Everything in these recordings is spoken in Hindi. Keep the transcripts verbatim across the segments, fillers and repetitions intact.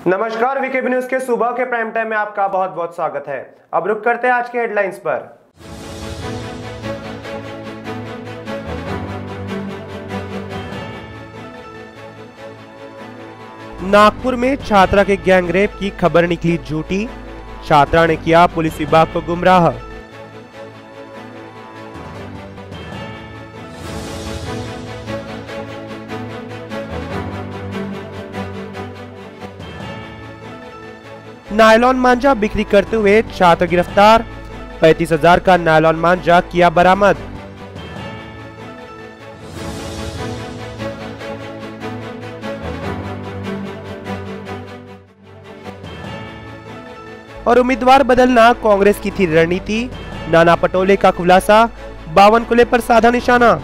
नमस्कार, वीकेबी न्यूज के सुबह के प्राइम टाइम में आपका बहुत बहुत स्वागत है। अब रुक करते हैं आज के हेडलाइंस पर। नागपुर में छात्रा के गैंगरेप की खबर निकली झूठी, छात्रा ने किया पुलिस विभाग को गुमराह। नायलॉन मांझा बिक्री करते हुए छात्र गिरफ्तार, पैंतीस हजार का नायलॉन मांझा किया बरामद। और उम्मीदवार बदलना कांग्रेस की थी रणनीति, नाना पटोले का खुलासा, बावनकुले पर साधा निशाना।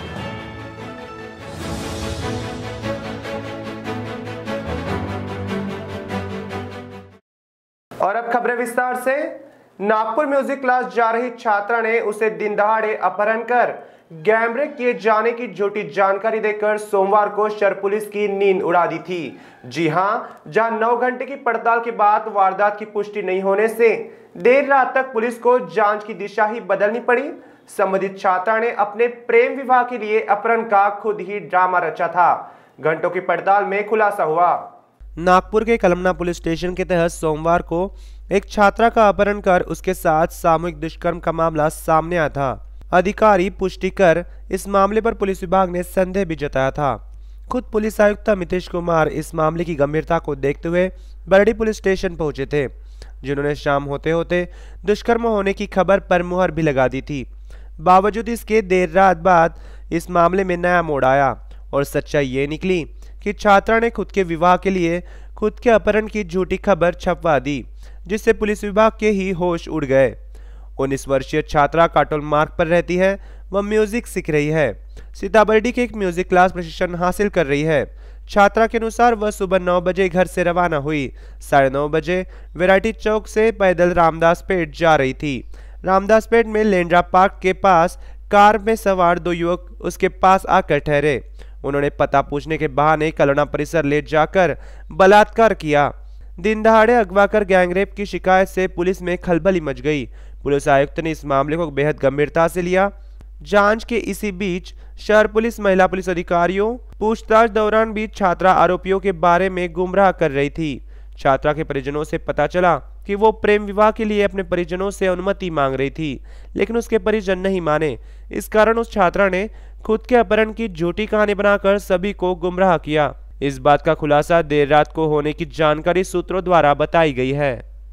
और अब खबरें विस्तार से। नागपुर म्यूजिक क्लास जा रही छात्रा ने उसे दिन दहाड़े अपहरण कर गैंगरेप किए जाने की झूठी जानकारी देकर सोमवार को शहर पुलिस की नींद उड़ा दी थी। जी हां, जहां नौ घंटे की पड़ताल के बाद वारदात की पुष्टि नहीं होने से देर रात तक पुलिस को जांच की दिशा ही बदलनी पड़ी। संबंधित छात्रा ने अपने प्रेम विवाह के लिए अपहरण का खुद ही ड्रामा रचा था। घंटों की पड़ताल में खुलासा हुआ। नागपुर के कलमना पुलिस स्टेशन के तहत सोमवार को एक छात्रा का अपहरण कर उसके साथ सामूहिक दुष्कर्म का मामला सामने आया था। अधिकारी पुष्टि कर इस मामले पर पुलिस विभाग ने संदेह भी जताया था। खुद पुलिस आयुक्त अमितेश कुमार इस मामले की गंभीरता को देखते हुए बरडी पुलिस स्टेशन पहुंचे थे, जिन्होंने शाम होते होते दुष्कर्म होने की खबर पर मुहर भी लगा दी थी। बावजूद इसके देर रात बाद इस मामले में नया मोड़ आया और सच्चाई ये निकली कि छात्रा ने खुद के विवाह के लिए खुद के अपहरण की झूठी खबर छपवा दी, जिससे पुलिस विभाग के ही होश उड़ गए। उन्नीस वर्षीय छात्रा काटोल मार्ग पर रहती है, वह म्यूजिक सीख रही है। सीताबर्डी के एक म्यूजिक क्लास प्रशिक्षण हासिल कर रही है। छात्रा के अनुसार वह सुबह नौ बजे घर से रवाना हुई। साढ़े नौ बजे वैरायटी चौक से पैदल रामदास पेट जा रही थी। रामदास पेट में लेंड्रा पार्क के पास कार में सवार दो युवक उसके पास आकर ठहरे। उन्होंने पता पूछने के बहाने कलोना परिसर ले जाकर बलात्कार किया। दिन दहाड़े अगवा कर गैंगरेप की शिकायत से पुलिस में खलबली मच गई। पुलिस आयुक्त ने इस मामले को बेहद गंभीरता से लिया। जांच के इसी बीच शहर पुलिस महिला पुलिस अधिकारियों पूछताछ दौरान भी छात्रा आरोपियों के बारे में गुमराह कर रही थी। छात्रा के परिजनों से पता चला कि वो प्रेम विवाह के लिए अपने परिजनों से अनुमति मांग रही थी, लेकिन उसके परिजन नहीं माने। इस कारण उस छात्रा ने खुद के अपहरण की झूठी कहानी बनाकर सभी को गुमराह किया। इस बात का खुलासा देर रात को होने की जानकारी सूत्रों द्वारा बताई गई है।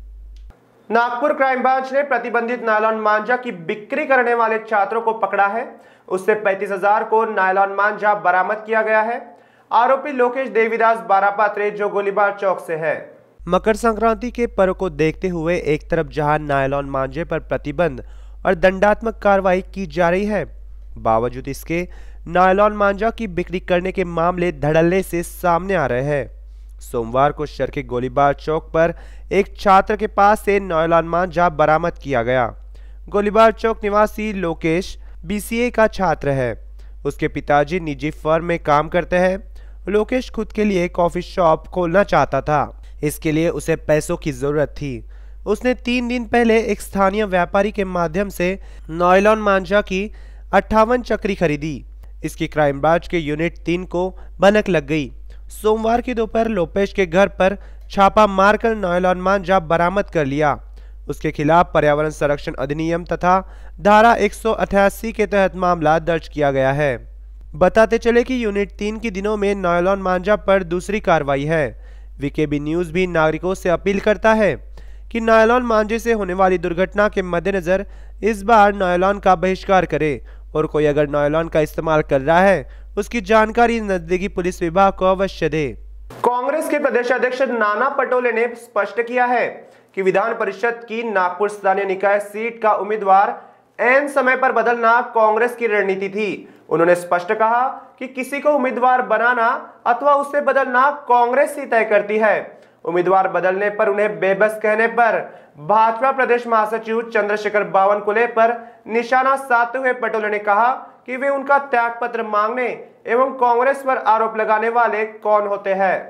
नागपुर क्राइम ब्रांच ने प्रतिबंधित नायलॉन मांझा की बिक्री करने वाले छात्रों को पकड़ा है। उससे पैंतीस हजार को नायलॉन मांझा बरामद किया गया है। आरोपी लोकेश देवीदास बारापात्रे, जो गोलीबार चौक से है। मकर संक्रांति के पर्व को देखते हुए एक तरफ जहां नायलॉन मांझे पर प्रतिबंध और दंडात्मक कार्रवाई की जा रही है, बावजूद इसके नायलॉन मांझा की बिक्री करने के मामले धड़ल्ले से सामने आ रहे हैं। सोमवार को शहर के गोलीबार चौक पर एक छात्र के पास से नायलॉन मांझा बरामद किया गया। गोलीबार चौक निवासी लोकेश बीसीए का छात्र है। उसके पिताजी निजी फर्म में काम करते हैं। लोकेश खुद के लिए कॉफी शॉप खोलना चाहता था। इसके लिए उसे पैसों की जरूरत थी। उसने तीन दिन पहले एक स्थानीय व्यापारी के माध्यम से नायलॉन मांझा की अट्ठावन चक्री खरीदी। इसकी क्राइम ब्रांच के यूनिट तीन को भनक लग गई। सोमवार की दोपहर लोपेश के घर पर छापा मारकर नायलॉन मांझा बरामद कर लिया। उसके खिलाफ पर्यावरण संरक्षण अधिनियम तथा धारा एक सौ अठासी के तहत मामला दर्ज किया गया है। बताते चले कि यूनिट तीन के दिनों में नायलॉन मांझा पर दूसरी कार्रवाई है। वीकेबी न्यूज भी नागरिकों से अपील करता है कि नायलॉन मांझे से होने वाली दुर्घटना के मद्देनजर इस बार नायलॉन का बहिष्कार करे और कोई अगर नायलॉन का इस्तेमाल कर रहा है उसकी जानकारी नजदीकी पुलिस विभाग को अवश्य दे। कांग्रेस के प्रदेश अध्यक्ष नाना पटोले ने स्पष्ट किया है कि विधान परिषद की नागपुर स्थानीय निकाय सीट का उम्मीदवार ऐन समय पर बदलना कांग्रेस की रणनीति थी। उन्होंने स्पष्ट कहा कि किसी को उम्मीदवार बनाना अथवा उसे बदलना कांग्रेस ही तय करती है। उम्मीदवार बदलने पर उन्हें बेबस कहने पर भाजपा प्रदेश महासचिव चंद्रशेखर बावनकुले पर निशाना साधते हुए पटोले ने कहा कि वे उनका त्यागपत्र मांगने एवं कांग्रेस पर आरोप लगाने वाले कौन होते हैं।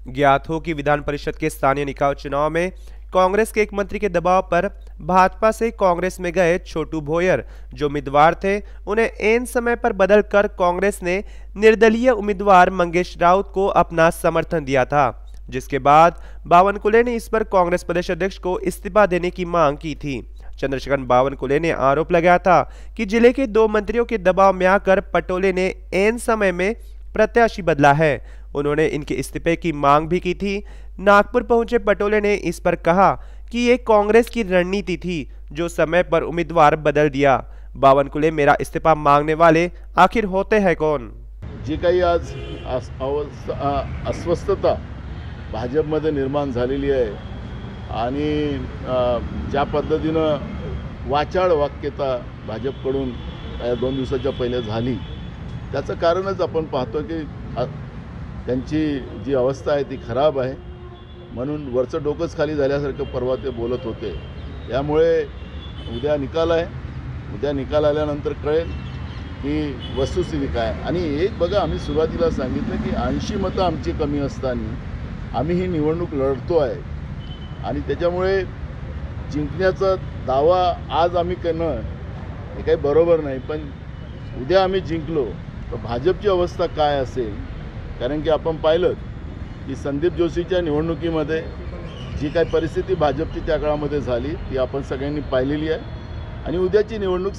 ज्ञात हो कि विधान परिषद के स्थानीय निकाय चुनाव में कांग्रेस के एक मंत्री के दबाव पर भाजपा से कांग्रेस में गए छोटू भोयर जो उम्मीदवार थे, उन्हें एन समय पर बदलकर कांग्रेस ने निर्दलीय उम्मीदवार मंगेश राउत को अपना समर्थन दिया था, जिसके बाद बावनकुले ने इस पर कांग्रेस प्रदेश अध्यक्ष को इस्तीफा देने की मांग की थी। चंद्रशेखर बावनकुले ने आरोप लगाया था कि जिले के दो मंत्रियों के दबाव में आकर पटोले ने एन समय में प्रत्याशी बदला है। उन्होंने इनके इस्तीफे की मांग भी की थी। नागपुर पहुंचे पटोले ने इस पर कहा कि ये कांग्रेस की रणनीति थी जो समय पर उम्मीदवार बदल दिया। बावनकुले मेरा इस्तीफा मांगने वाले आखिर होते हैं कौन? जी काही आज अस्वस्थता भाजपमध्ये निर्माण झालेली आहे आणि ज्या पद्धतीनं वाचाळ वाक्यता भाजपकडून दोन दिवसाच्या पहिले झाली त्याचं कारणच आपण पाहतो की त्यांची जी अवस्था आहे ती खराब आहे, म्हणून वरचं डोकंच खाली झाल्यासारखं परवा ते बोलत होते। त्यामुळे उद्या निकाल आहे, उद्या निकाल आल्यानंतर कळेल की वस्तुस्थिती काय। आणि एक बघा, आम्ही सुरुवातीला सांगितलं की ऐंशी मतं आमची कमी असताना आम्ही ही निवडणूक लढतो आहे आणि त्याच्यामुळे जिंकण्याचा दावा आज आम्ही करणं हे काही बरोबर नाही, पण उद्या आम्ही जिंकलो तर भाजपची अवस्था काय असेल। कारण की आपण पाहिलं की संदीप जोशीच्या निवडणुकीमध्ये जी काही परिस्थिती भाजपची त्या काळामध्ये झाली ती आपण सगळ्यांनी पाहिलेली आहे आणि उद्याची निवडणूक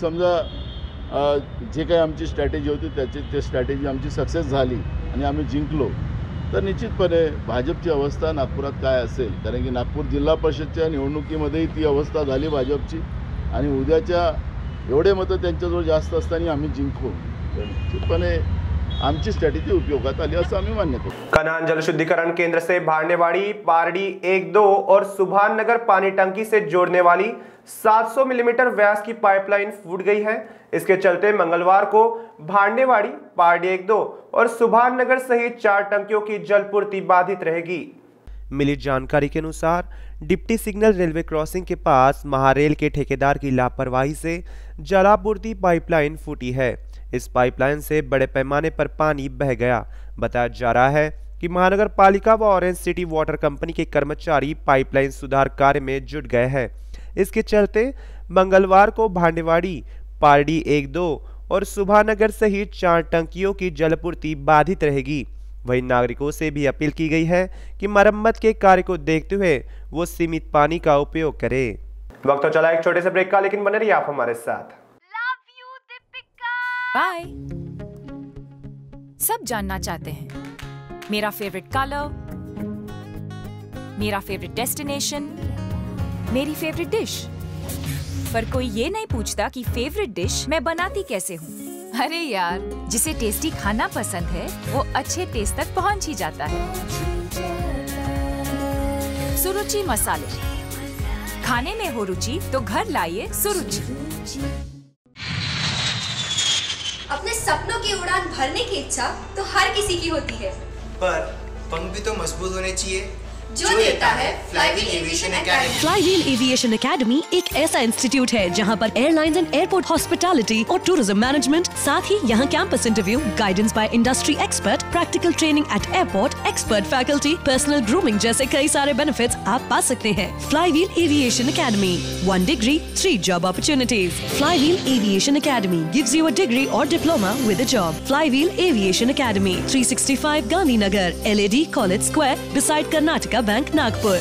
समजा जे काही आमची स्ट्रॅटेजी होती त्याची ते स्ट्रॅटेजी आमची सक्सेस झाली आणि आम्ही जिंकलो तर निश्चितपणे भाजपची अवस्था नागपुरात काय असेल। कारण की नागपूर जिल्हा परिषदच्या निवडणुकीमध्येही ती अवस्था झाली भाजपची आणि उद्याच्या एवढे मतं त्यांच्याजवळ जास्त असताना आम्ही जिंकलो तर निश्चितपणे आमची स्ट्रॅटेजी उपयोगात आली असं आम्ही मान्य करतो। कनान जल शुद्धिकरण केंद्र से भांडेवाड़ी, पारडी एक दो और सुभान नगर पानी टंकी से जोड़ने वाली सात सौ मिलीमीटर व्यास की पाइपलाइन फूट गई है। इसके चलते मंगलवार को भांडेवाड़ी, पारडी एक दो और सुभान नगर सहित चार टंकियों की जलपूर्ति बाधित रहेगी। मिली जानकारी के अनुसार डिप्टी सिग्नल रेलवे क्रॉसिंग के पास महारेल के ठेकेदार की लापरवाही से जलापूर्ति पाइपलाइन फूटी है। इस पाइपलाइन से बड़े पैमाने पर पानी बह गया। बताया जा रहा है कि महानगर पालिका व ऑरेंज सिटी वाटर कंपनी के कर्मचारी पाइपलाइन सुधार कार्य में जुट गए हैं। इसके चलते मंगलवार को भांडेवाड़ी, पारडी एक दो और सुभानगर सहित चार टंकियों की जलपूर्ति बाधित रहेगी। वहीं नागरिकों से भी अपील की गई है कि मरम्मत के कार्य को देखते हुए वो सीमित पानी का उपयोग करें। वक्त तो चला एक छोटे से ब्रेक का, लेकिन बने रहिए आप हमारे साथ। बाय। सब जानना चाहते हैं मेरा फेवरेट कलर, मेरा फेवरेट डेस्टिनेशन, मेरी फेवरेट डिश, पर कोई ये नहीं पूछता कि फेवरेट डिश मैं बनाती कैसे हूँ। अरे यार, जिसे टेस्टी खाना पसंद है वो अच्छे टेस्ट तक पहुँच ही जाता है। सुरुचि मसाले, खाने में हो रुचि तो घर लाइए सुरुचि। अपने सपनों की उड़ान भरने की इच्छा तो हर किसी की होती है, पर पंख भी तो मजबूत होने चाहिए जो देता है flywheel aviation academy. Flywheel aviation academy एक ऐसा इंस्टीट्यूट है जहां पर एयरलाइंस एंड एयरपोर्ट हॉस्पिटैलिटी और टूरिज्म मैनेजमेंट, साथ ही यहां campus interview, guidance by industry expert, practical training at airport, expert faculty, personal grooming जैसे कई सारे बेनिफिट्स आप पा सकते हैं। Flywheel aviation academy, one degree, three job opportunities. Flywheel aviation academy gives you a degree और diploma with a job. Flywheel aviation academy, three sixty five Gandhinagar, L A D college square, beside Karnataka bank, Nagpur.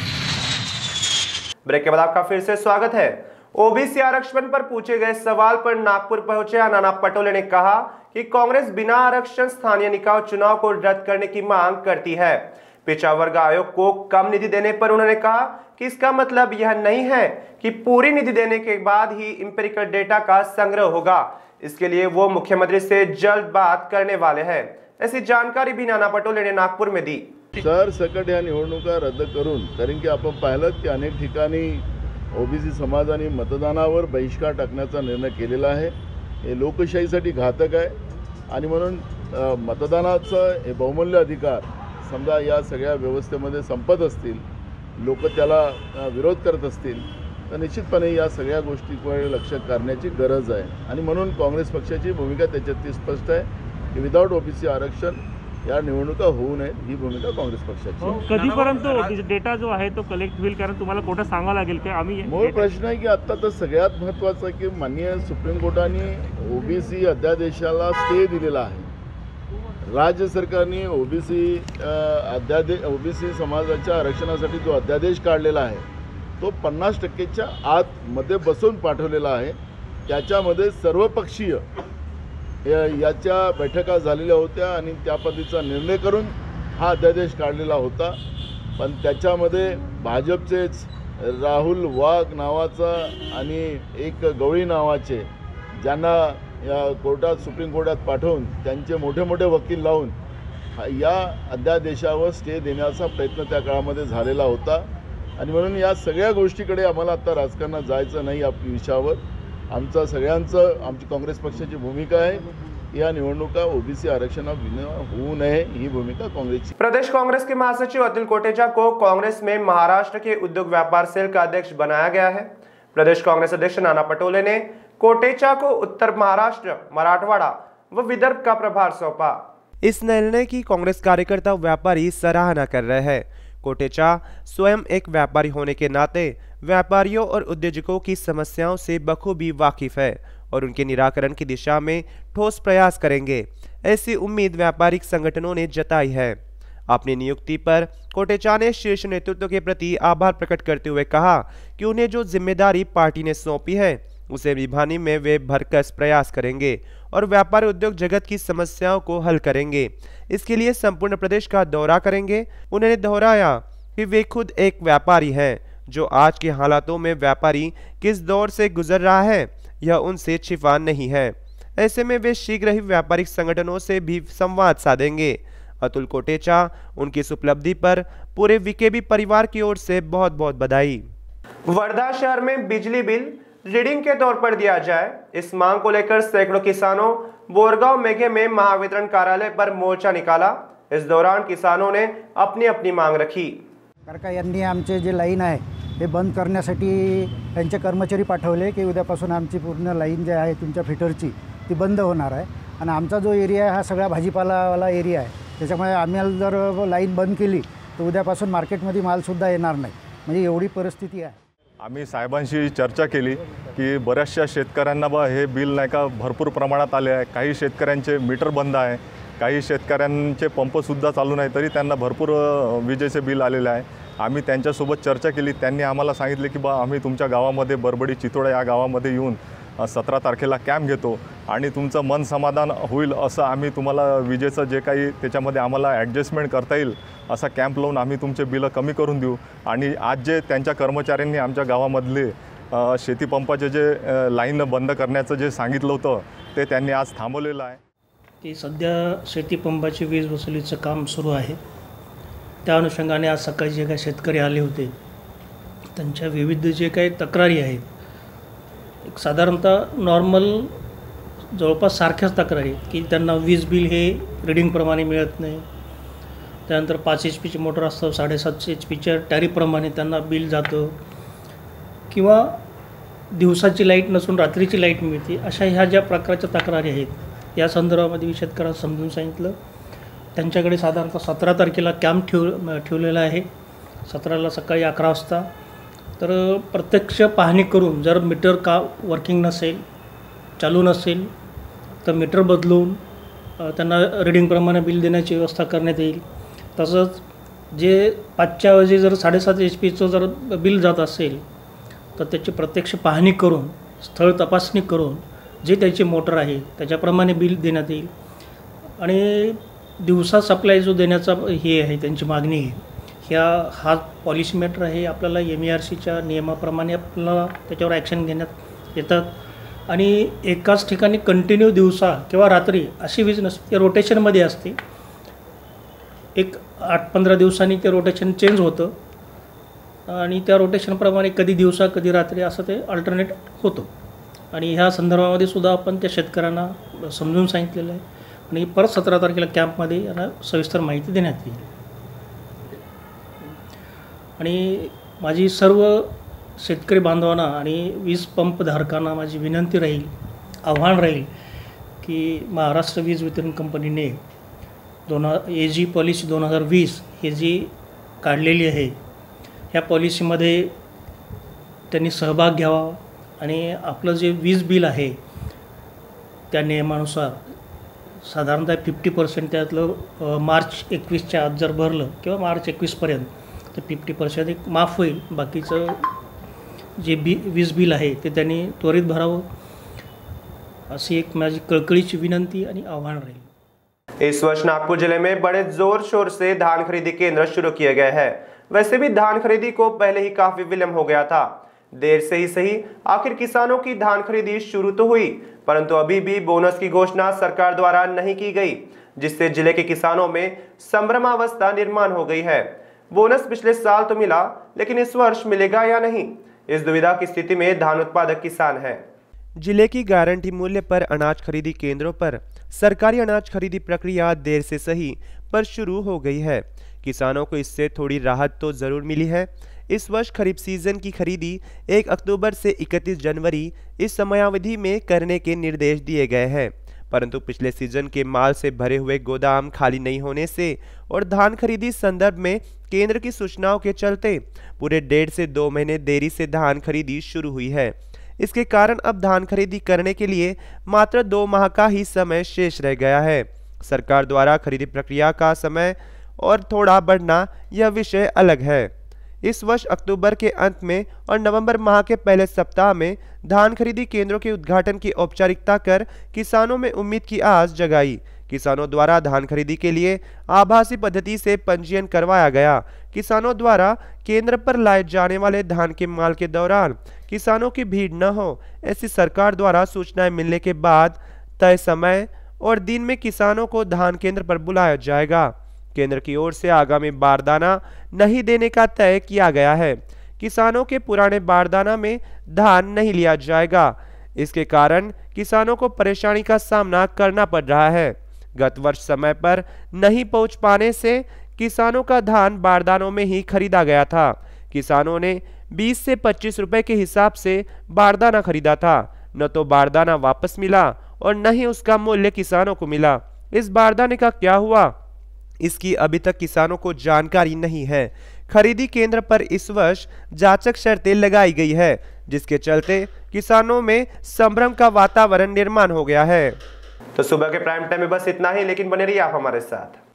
Break के बाद आपका फिर से स्वागत है। ओबीसी आरक्षण पर पूछे गए सवाल पर नागपुर पहुंचे नाना पटोले ने कहा कि कांग्रेस बिना आरक्षण स्थानीय निकाय चुनाव को रद्द करने की मांग करती है। पिछड़ा वर्ग आयोग को कम निधि देने पर उन्होंने कहा कि इसका मतलब यह नहीं है कि पूरी निधि देने के बाद ही इंपेरिकल डेटा का संग्रह होगा। इसके लिए वो मुख्यमंत्री से जल्द बात करने वाले हैं। ऐसी जानकारी भी नाना पटोले ने नागपुर में दी। सर सकट या निवडणुका रद्द करून, कारण की आपण पाहिलं की अनेक ठिकाणी ओबीसी समाजाने मतदानावर बहिष्कार टाकण्याचा निर्णय केलेला आहे। हे लोकशाहीसाठी घातक आहे आणि म्हणून मतदानाचा हे बहुमूल्य अधिकार समजा या सगळ्या व्यवस्थेमध्ये संपत असतील, लोक त्याला विरोध करत असतील तर निश्चितपणे या सगळ्या गोष्टीकडे लक्ष करण्याची गरज आहे। आणि म्हणून काँग्रेस पक्षाची भूमिका त्याच्यात ती स्पष्ट आहे की विदाउट ओबीसी आरक्षण या निवडणुका होऊ नयेत ही भूमिका काँग्रेस पक्षाची आहे. कधीपर्यंत डेटा जो आहे तो कलेक्ट होईल, कारण तुम्हाला कोर्टात सांगावं लागेल की आम्ही मूळ प्रश्न आहे की आता तर सगळ्यात महत्त्वाचं आहे की माननीय सुप्रीम कोर्टाने ओबीसी अध्यादेशाला स्टे दिलेला आहे. राज्य सरकारने ओबीसी अध्यादेश ओबीसी समाजाच्या आरक्षणासाठी जो अध्यादेश काढलेला आहे तो पन्नास टक्केच्या आतमध्ये बसून पाठवलेला आहे. त्याच्यामध्ये सर्वपक्षीय याच्या बैठका झालेल्या होत्या आणि त्या पद्धतीचा निर्णय करून हा अध्यादेश काढलेला होता. पण त्याच्यामध्ये भाजपचेच राहुल वाघ नावाचा आणि एक गवळी नावाचे ज्यांना या कोर्टात सुप्रीम कोर्टात पाठवून त्यांचे मोठे मोठे वकील लावून या अध्यादेशावर स्टे देण्याचा प्रयत्न त्या काळामध्ये झालेला होता. आणि म्हणून या सगळ्या गोष्टीकडे आम्हाला आता राजकारणात जायचं नाही. या विषयावर आमचा सगळ्यांचं आमची काँग्रेस पक्षाची भूमिका आहे या निवडणुका ओबीसी आरक्षणाविना होऊ नये ही भूमिका कांग्रेस की। प्रदेश कांग्रेस के महासचिव अतुल कोटेचा को कांग्रेस में महाराष्ट्र के उद्योग व्यापार सेल का अध्यक्ष बनाया गया है। प्रदेश कांग्रेस अध्यक्ष नाना पटोले ने कोटेचा को उत्तर महाराष्ट्र, मराठवाड़ा व विदर्भ का प्रभार सौंपा। इस निर्णय की कांग्रेस कार्यकर्ता व्यापारी सराहना कर रहे हैं। कोटेचा स्वयं एक व्यापारी होने के नाते व्यापारियों और उद्योजकों की समस्याओं से बखूबी वाकिफ है और उनके निराकरण की दिशा में ठोस प्रयास करेंगे, ऐसी उम्मीद व्यापारिक संगठनों ने जताई है। अपनी नियुक्ति पर कोटेचा ने शीर्ष नेतृत्व के प्रति आभार प्रकट करते हुए कहा कि उन्हें जो जिम्मेदारी पार्टी ने सौंपी है उसे निभाने में वे भरकस प्रयास करेंगे और व्यापार उद्योग जगत की समस्याओं को हल करेंगे। इसके लिए संपूर्ण प्रदेश का दौरा करेंगे। उन्होंने दोहराया कि वे खुद एक व्यापारी हैं, जो आज के हालातों में व्यापारी किस दौर से गुजर रहा है यह उनसे छिपा नहीं है। ऐसे में वे शीघ्र ही व्यापारिक संगठनों से भी संवाद साधेंगे। अतुल कोटेचा उनकी इस उपलब्धि पर पूरे वीकेबी परिवार की ओर से बहुत बहुत बधाई। वर्धा शहर में बिजली बिल रीडिंग के तौर पर दिया जाए, इस मांग को लेकर सैकड़ों किसानों बोरगांव मेघे में महावितरण कार्यालय पर मोर्चा निकाला। इस दौरान किसानों ने अपनी अपनी मांग रखी। सरकार यांनी आमचे जे लाईन आहे ते बंद करण्यासाठी त्यांचे कर्मचारी पाठवले की उद्यापासून आमची पूर्ण लाईन जे आहे तुमच्या फिटरची ती बंद होणार आहे आणि आमचा जो एरिया आहे हा सगळा भाजीपालावाला एरिया आहे, त्याच्यामुळे आम्ही जर लाईन बंद केली तर उद्यापासून मार्केटमध्ये मालसुद्धा येणार नाही, म्हणजे एवढी परिस्थिती आहे। आम्ही साहेबांशी चर्चा केली की बऱ्याचशा शेतकऱ्यांना बा हे बिल नाही का भरपूर प्रमाणात आले आहे। काही शेतकऱ्यांचे मीटर बंद आहे, काही शेतकऱ्यांचे पंपसुद्धा चालू नाही तरी त्यांना भरपूर विजेचे बिल आलेले आहे। आम्ही त्यांच्यासोबत चर्चा केली, त्यांनी आम्हाला सांगितले की बा आम्ही तुमच्या गावामध्ये बरबडी चितोडा या गावामध्ये येऊन सतरा तारखेला कॅम्प घेतो आणि तुमचं मन समाधान होईल असं आम्ही तुम्हाला विजेचं जे काही त्याच्यामध्ये आम्हाला ॲडजस्टमेंट करता येईल असा कॅम्प लावून आम्ही तुमचे बिलं कमी करून देऊ। आणि आज जे त्यांच्या कर्मचाऱ्यांनी आमच्या गावामधले शेतीपंपाचे जे लाईन बंद करण्याचं जे सांगितलं होतं ते त्यांनी आज थांबवलेलं आहे। की सध्या शेतीपंपाचे वीज वसुलीचं काम सुरू आहे, त्या अनुषंगाने आज सकाळी जे काही शेतकरी आले होते त्यांच्या विविध जे काही तक्रारी आहेत, एक साधारणतः नॉर्मल जवळपास सारख्याच तक्रारी की त्यांना वीज बिल हे रिडिंगप्रमाणे मिळत नाही, त्यानंतर पाच एच पीची मोटर असतं साडेसातशे एच पीच्या टॅरिफप्रमाणे त्यांना बिल जातं, किंवा दिवसाची लाईट नसून रात्रीची लाईट मिळते, अशा ह्या ज्या प्रकारच्या तक्रारी आहेत या संदर्भामध्ये मी शेतकऱ्यांना समजून सांगितलं। त्यांच्याकडे साधारणतः सतरा तारखेला कॅम्प ठेव ठेवलेला आहे, सतराला सकाळी अकरा वाजता। तर प्रत्यक्ष पाहणी करून जर मीटर का वर्किंग नसेल, चालू नसेल तर मीटर बदलून त्यांना रिडिंगप्रमाणे बिल देण्याची व्यवस्था करण्यात येईल। तसंच जे पाचच्या ऐवजी जर साडेसात एच पीचं जर बिल जात असेल तर त्याची प्रत्यक्ष पाहणी करून स्थळ तपासणी करून जे त्याची मोटर आहे त्याच्याप्रमाणे बिल देण्यात येईल। आणि दिवसा सप्लाय जो देण्याचा हे आहे त्यांची मागणी आहे, ह्या हा पॉलिसी मॅटर आहे, आपल्याला एम ई आर सीच्या नियमाप्रमाणे आपल्याला त्याच्यावर ॲक्शन घेण्यात येतात। आणि एकाच ठिकाणी कंटिन्यू दिवसा किंवा रात्री अशी वीज नसते, ते रोटेशनमध्ये असते, एक आठ पंधरा दिवसांनी ते रोटेशन चेंज होतं आणि त्या रोटेशनप्रमाणे कधी दिवसा कधी रात्री असं ते अल्टरनेट होतं। आणि ह्या संदर्भामध्ये सुद्धा आपण त्या शेतकऱ्यांना समजून सांगितलेलं आहे आणि परत सतरा तारखेला कॅम्पमध्ये यांना सविस्तर माहिती देण्यात येईल। आणि माझी सर्व शेतकरी बांधवांना आणि वीज पंप धारकांना माझी विनंती राहील, आव्हान राहील की महाराष्ट्र वीज वितरण कंपनीने दोन ए जी पॉलिसी दोन हजार वीस ही जी काढलेली आहे, ह्या पॉलिसीमध्ये त्यांनी सहभाग घ्यावा आणि आपलं जे वीज बिल आहे त्या नियमानुसार साधारणतः फिफ्टी पर्सेंट त्यातलं मार्च एकवीसच्या आत जर भरलं किंवा मार्च एकवीसपर्यंत तर फिफ्टी पर्सेंट एक माफ होईल. बाकीचं जे बी वीज बिल आहे ते त्यांनी त्वरित भरावं अशी एक माझी कळकळीची विनंती आणि आव्हान राहील. इस वर्ष नागपुर जिले में बड़े जोर शोर से धान खरीदी केंद्र शुरू किए गए हैं. वैसे भी धान खरीदी को पहले ही काफी विलंब हो गया था. देर से ही सही, आखिर किसानों की धान खरीदी शुरू तो हुई, परंतु अभी भी बोनस की घोषणा सरकार द्वारा नहीं की गई, जिससे जिले के किसानों में संभ्रमावस्था निर्माण हो गई है. बोनस पिछले साल तो मिला, लेकिन इस वर्ष मिलेगा या नहीं, इस दुविधा की स्थिति में धान उत्पादक किसान है. जिले की गारंटी मूल्य पर अनाज खरीदी केंद्रों पर सरकारी अनाज खरीदी प्रक्रिया देर से सही पर शुरू हो गई है. किसानों को इससे थोड़ी राहत तो जरूर मिली है. इस वर्ष खरीफ सीजन की खरीदी एक अक्टूबर से इकतीस जनवरी इस समयावधि में करने के निर्देश दिए गए हैं, परंतु पिछले सीजन के माल से भरे हुए गोदाम खाली नहीं होने से और धान खरीदी संदर्भ में केंद्र की सूचनाओं के चलते पूरे डेढ़ से दो महीने देरी से धान खरीदी शुरू हुई है. इसके कारण अब धान खरीदी करने के लिए मात्र दो माह का ही समय शेष रह गया है. सरकार द्वारा खरीदी प्रक्रिया का समय और थोड़ा बढ़ना यह विषय अलग है. इस वर्ष अक्टूबर के अंत में और नवंबर माह के पहले सप्ताह में धान खरीदी केंद्रों के उद्घाटन की औपचारिकता कर किसानों में उम्मीद की आस जगाई. किसानों द्वारा धान खरीदी के लिए आभासी पद्धति से पंजीयन करवाया गया. किसानों द्वारा केंद्र पर लाए जाने वाले धान के माल के दौरान किसानों की भीड़ न हो, ऐसी सरकार द्वारा सूचनाएं मिलने के बाद तय समय और दिन में किसानों को धान केंद्र पर बुलाया जाएगा. केंद्र की ओर से आगामी बारदाना नहीं देने का तय किया गया है. किसानों के पुराने बारदाना में धान नहीं लिया जाएगा. इसके कारण किसानों को परेशानी का सामना करना पड़ रहा है. गत वर्ष समय पर नहीं पहुंच पाने से किसानों का धान बारदानों में ही खरीदा गया था. किसानों ने बीस से पच्चीस रुपए के हिसाब से बारदाना खरीदा था. न तो बारदाना वापस मिला और न ही उसका मूल्य किसानों को मिला. इस बारदाने का क्या हुआ, इसकी अभी तक किसानों को जानकारी नहीं है. खरीदी केंद्र पर इस वर्ष जांचक शर्तें लगाई गई है, जिसके चलते किसानों में संभ्रम का वातावरण निर्माण हो गया है. तो सुबह के प्राइम टाइम में बस इतना ही, लेकिन बने रहिए आप हमारे साथ.